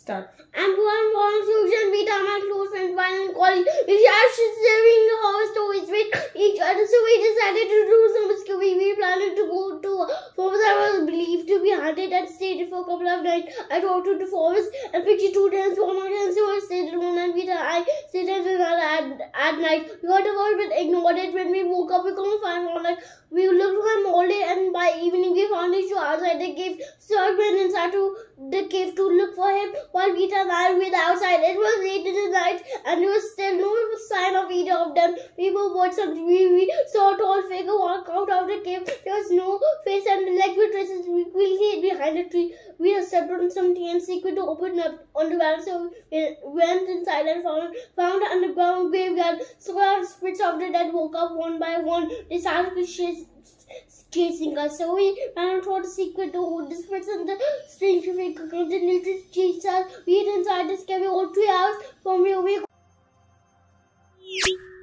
Start. And one morning, Susan meet my close friends while in college. We started sharing horror stories with each other, so we decided to do some scary. We planned to go to a forest that was believed to be haunted and stayed for a couple of nights. I drove to the forest and picked two tents for my friends who stayed in one, and I stayed in another at night. We got the word but ignored it. When we woke up, we couldn't find one. Like, we looked for him all day, and by evening we found his shoe outside the cave. So I went inside to the cave to look for him while Peter and I were outside. It was late in the night and there was still no sign of either of them. We were watching TV. We saw a tall figure walk out of the cave. There was no face and the leg with traces quickly hid behind a tree. We stepped on something and secret to open up on the ground, so we went inside and found an underground graveyard. So our spirits of the dead woke up one by one. They started chasing us, so we ran out the secret door. The spirits and the strange figure continued to chase us. We hid inside this cave for 3 hours from where we